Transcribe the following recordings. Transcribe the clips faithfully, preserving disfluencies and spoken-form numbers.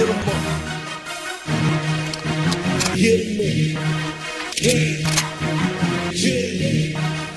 'em up. Hit 'em up. Yeah. Yeah.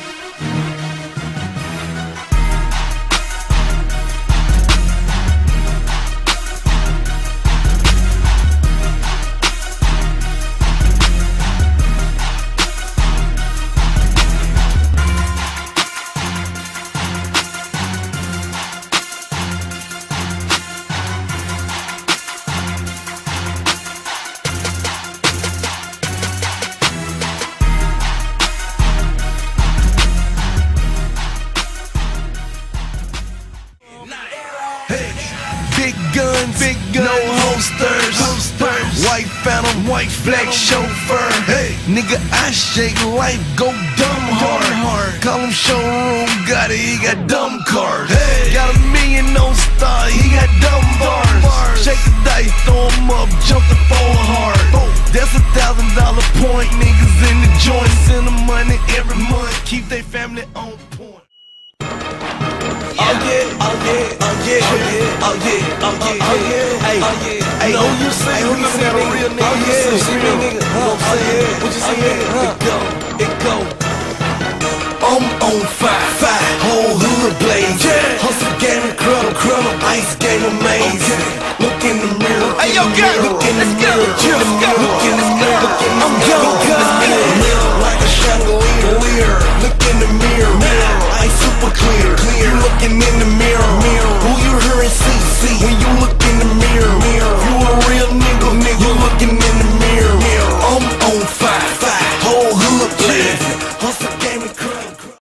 Big guns, big guns, no holsters, holsters. White phantom, white black chauffeur. Hey, nigga, I shake life, go dumb hard. hard. Call him showroom, got it, he got dumb cars. Hey, got a million no star, he got dumb bars. bars. Shake the dice, throw him up, jump the phone hard. Oh, that's a thousand dollar point, niggas in the joint. Send them money every month, keep their family on point. Oh yeah, oh yeah, oh yeah, oh yeah, oh yeah, oh yeah, oh yeah, hey, oh yeah, hey, know you see, hey, you see that a real nigga, oh yeah, see me nigga, what I'm saying, what you saying, it go, it go, I'm on fire, fire, whole hood blaze, yeah, hustle game incredible, incredible, ice game amaze,